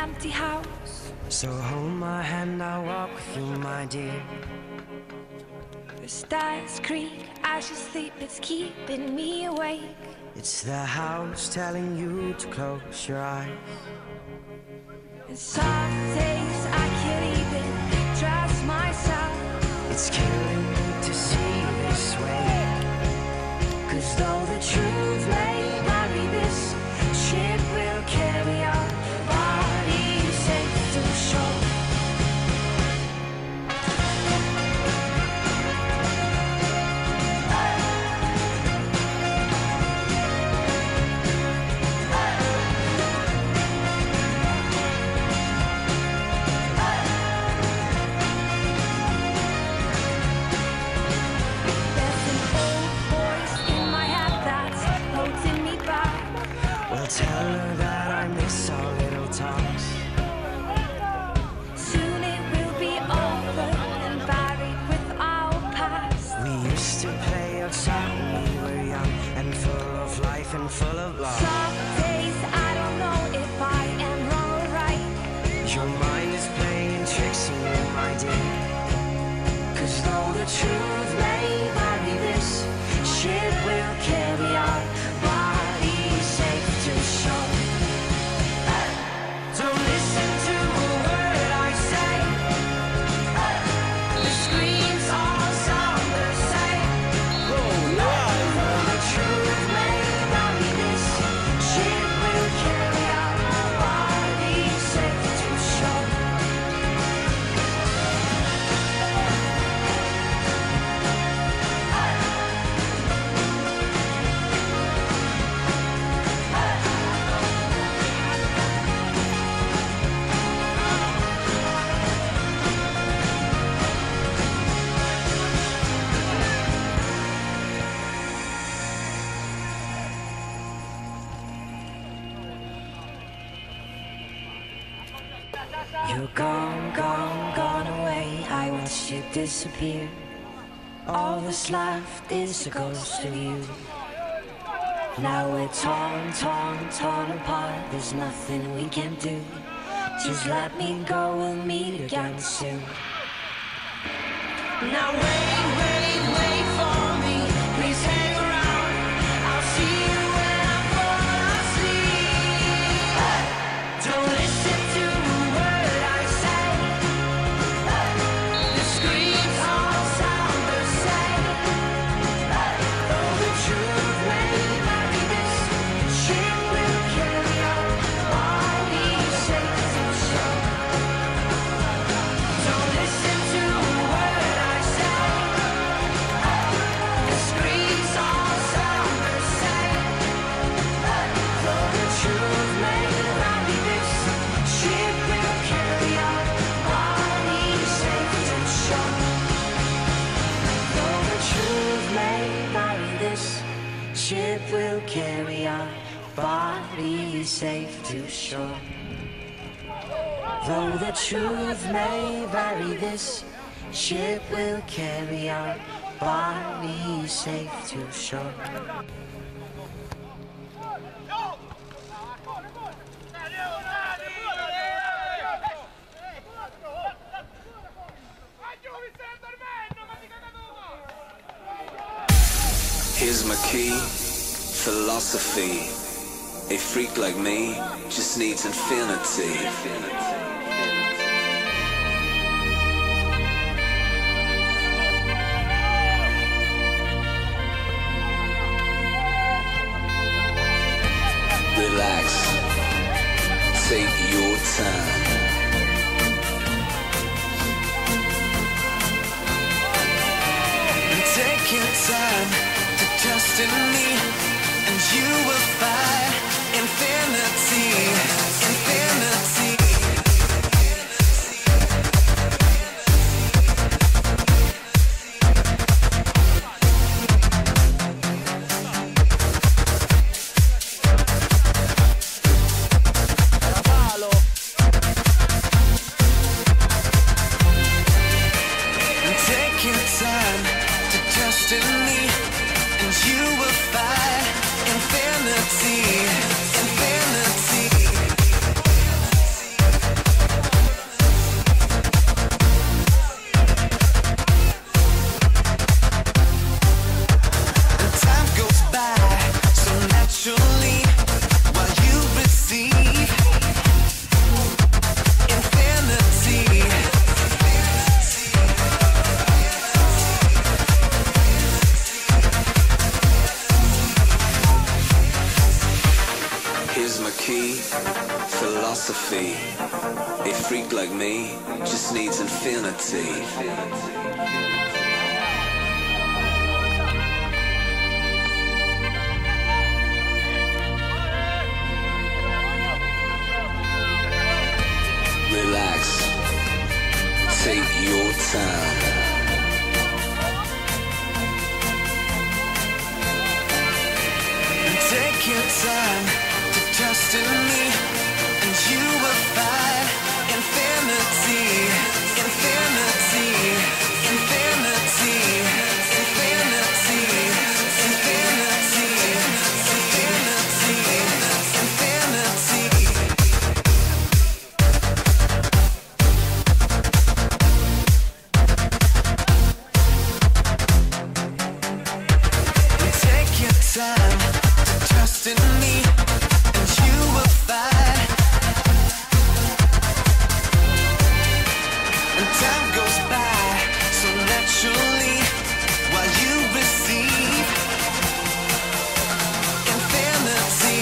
empty house. So hold my hand, I'll walk with you, my dear. The stars creak as you sleep, it's keeping me awake. It's the house telling you to close your eyes. And some days I can't even trust myself. It's killing me to see you this way. 'Cause though the truth may vary, this ship will carry our bodies safe to shore. Tell her that I miss our little talks. Soon it will be over and buried with our past. We used to play outside when we were young and full of life and full of love. Some days I don't know if I am wrong or right. Your mind is playing tricks on you, my dear. 'Cause though the truth may vary, this ship will carry our bodies safe to shore. Don't listen to a word I say. The screams all sound the same. Though the truth may vary, this ship will carry our bodies safe to shore. You're gone, gone, gone away. I watched you disappear. All that's left is a ghost of you. Now we're torn, torn, torn apart. There's nothing we can do. Just let me go, we'll meet again soon. Now wait, wait, wait for me. Please hang around. I'll see you when I fall asleep. Don't listen to a word I say. The screams all sound the same. Though the truth may vary, this ship will carry our bodies safe to shore. Don't listen to a word I say. The screams all sound the same. Though the truth may vary, this ship will carry our bodies safe to shore. Though the truth may vary, this ship will carry our bodies safe to shore. Though the truth may vary, this ship will carry our bodies safe to shore. Here's my key, philosophy. A freak like me just needs infinity. Relax, take your time. Take your time to trust in me, and you will find infinity, infinity. Take your time to trust in me, and you will find infinity. Here's my key, philosophy. A freak like me just needs infinity. Relax, take your time. Take your time to trust in me, and you will find infinity, infinity, infinity, infinity, infinity, infinity, infinity. Take your time. Trust in me, and you will find. And time goes by so naturally while you receive infinity.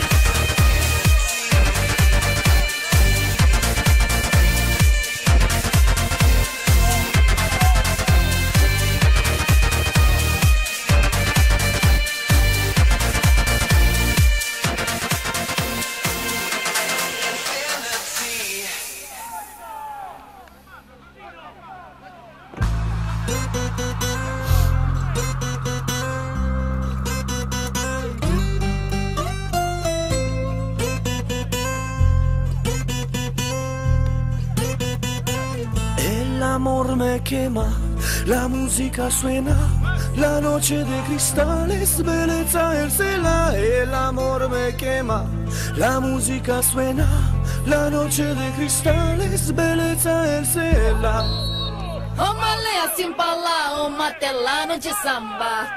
El amor me quema, la música suena, la noche de cristales, belleza el cela. El amor me quema, la música suena, la noche de cristales, belleza el cela. Uma lenha se empalar, uma telano de samba.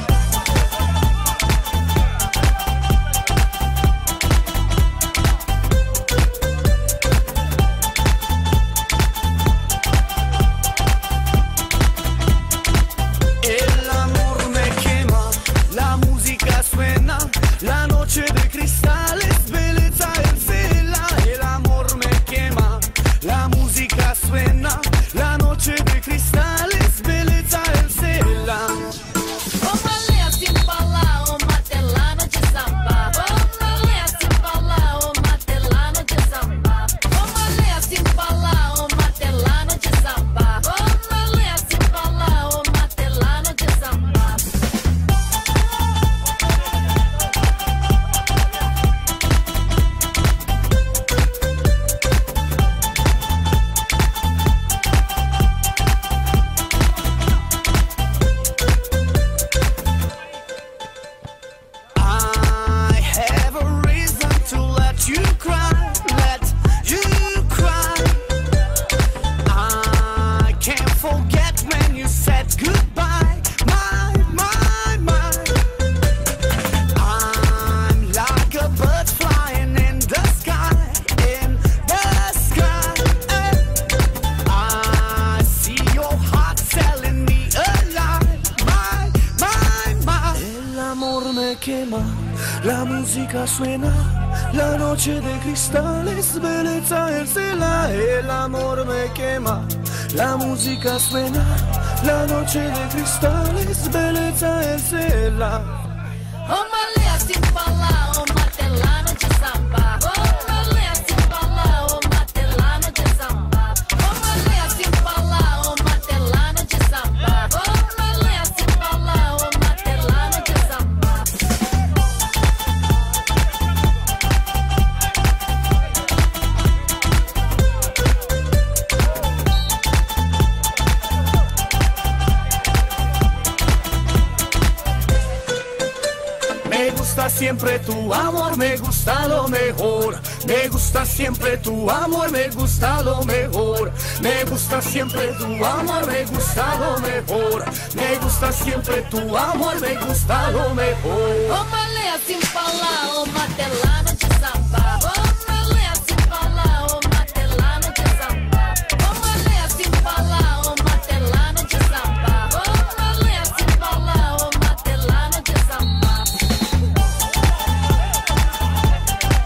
El amor me quema, la música suena, la noche de cristales, belleza el cela. El amor me quema, la música suena, la noche de cristales, belleza el cela. Uma lenha se empalar, uma telano de samba. Uma lenha se empalar, uma telano de samba. Uma lenha se empalar, uma telano de samba. Uma lenha se empalar, uma telano de samba. I have a reason to let you cry, let you cry. I can't forget when you said goodbye, my. I'm like a bird flying in the sky, in the sky. I see your heart telling me alive, my. El amor me quema, la música suena, la noche de cristales, belleza el cela. El amor me quema, la música suena, la noche de cristales, belleza el cela. Uma lenha se empalar, uma telano de samba. Uma lenha se empalar, uma telano de samba. Uma lenha se empalar, uma telano de samba. Uma lenha se empalar, uma telano de samba. Me gusta siempre tu amor, me gusta lo mejor. Me gusta siempre tu amor, me gusta lo mejor. Me gusta siempre tu amor, me gusta lo mejor. Me gusta siempre tu amor, me gusta lo mejor. Uma lenha se empalar, uma telano de samba. Uma lenha se empalar, uma telano de samba. Uma lenha se empalar, uma telano de samba. Uma lenha se empalar, uma telano de samba.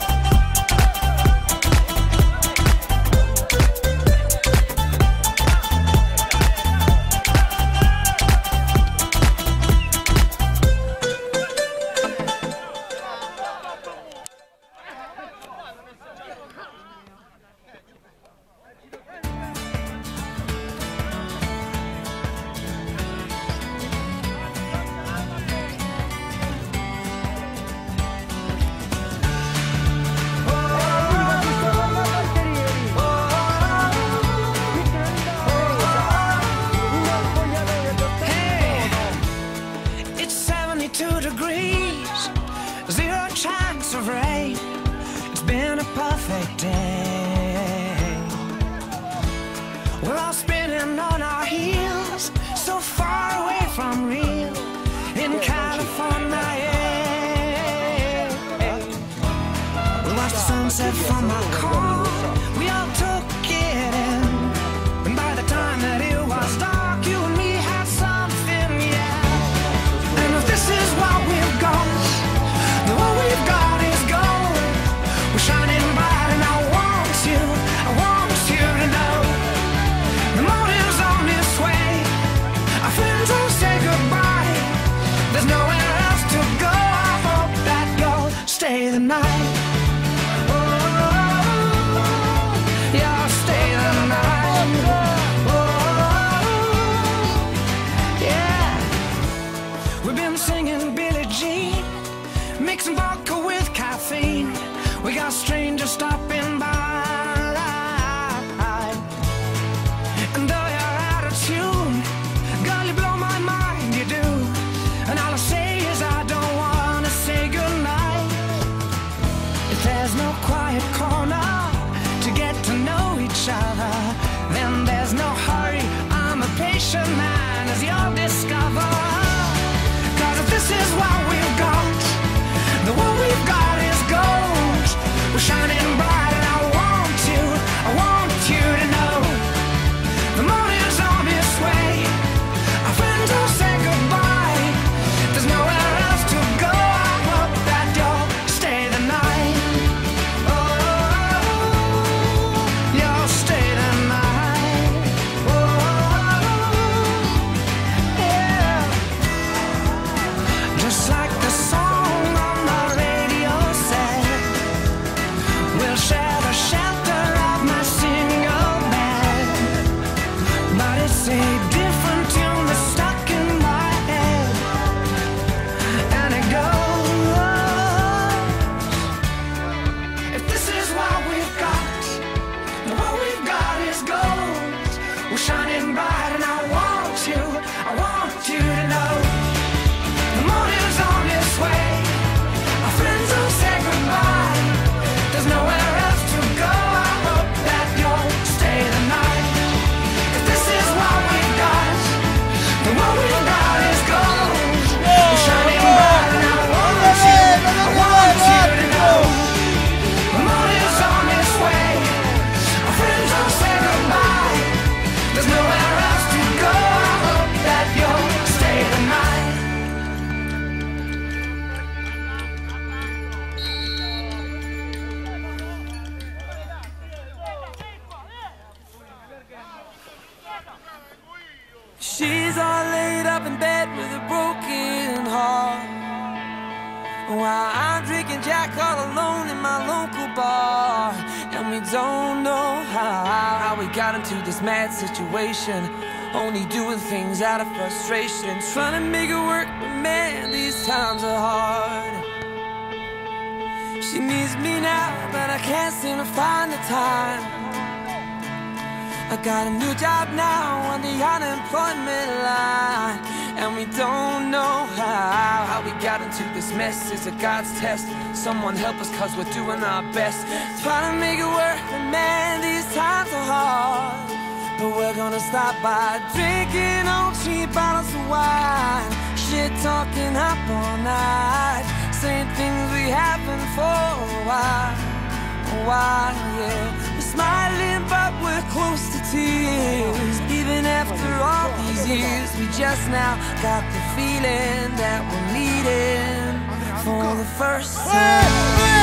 perfect day. We're all spinning on our heels, so far away from real in California. We watched the sunset from our car. We all took it in, and by the time that it was dark, you and me had something, yeah. And if this is what we've got, then what we've got is gold. We're shining bright, and I want you to know the morning's on its way. Our friends will say goodbye. There's nowhere else to go. I hope that you'll stay the night. Mixing vodka with caffeine. We got strangers stopping by, and though you're out of tune, girl, you blow my mind, you do. And all I say is I don't wanna say goodnight. If there's no quiet corner to get to know each other, then there's no hurry. I'm a patient man, as you'll discover. 'Cause if this is what we've got, the what we've got is gold. We're shining bright, and I want you to know the morning's on its way. Our friends will say goodbye. There's nowhere else to go. I hope that you'll stay the night. Oh, you'll stay the night. Oh, yeah. Just like the song on the radio said, we'll share the shelter of my single bed. But it's a different tune that's stuck in my head, and it goes, if this is what we've got, then what we've got is gold. We're shining bright, and I want you to know the morning's on its way. Our friends will say goodbye. There's nowhere else to go. I hope that you'll stay the night. If this is what we've got, then what we've got is gold. We're shining bright, and I want you to know the morning's on its way. Our friends will say goodbye. There's nowhere else to go. I hope that you'll stay the night. She's all laid up in bed with a broken heart, while I'm drinking Jack all alone in my local bar. And we don't know how we got into this mad situation, only doing things out of frustration, trying to make it work, but man, these times are hard. She needs me now, but I can't seem to find the time. I got a new job now on the unemployment line, and we don't know how we got into this mess. It's a God's test. Someone help us, 'cause we're doing our best, trying to make it work, but man, these times are hard. But we're gonna stop by drinking on cheap bottles of wine, shit talking up all night, saying things we haven't for a while, yeah. We're smiling, but we're close to tears. Even after all these years, we just now got the feeling that we're meeting for the first time.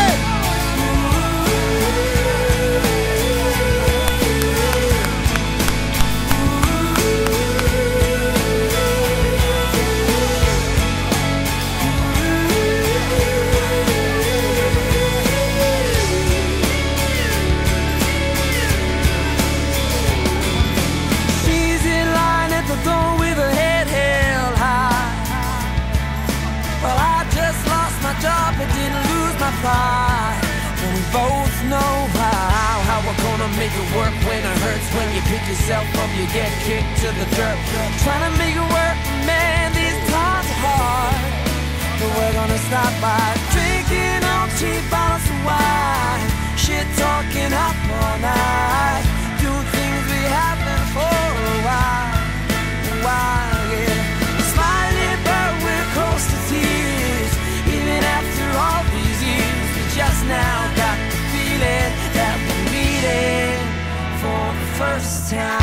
pride. And we both know how we're gonna make it work when it hurts. When you pick yourself up, you get kicked to the dirt. Trying to make it work, man, these times are hard. But we're gonna stop by drinking on cheap bottles of wine. Shit talk now. Got the feeling that we're meeting for the first time.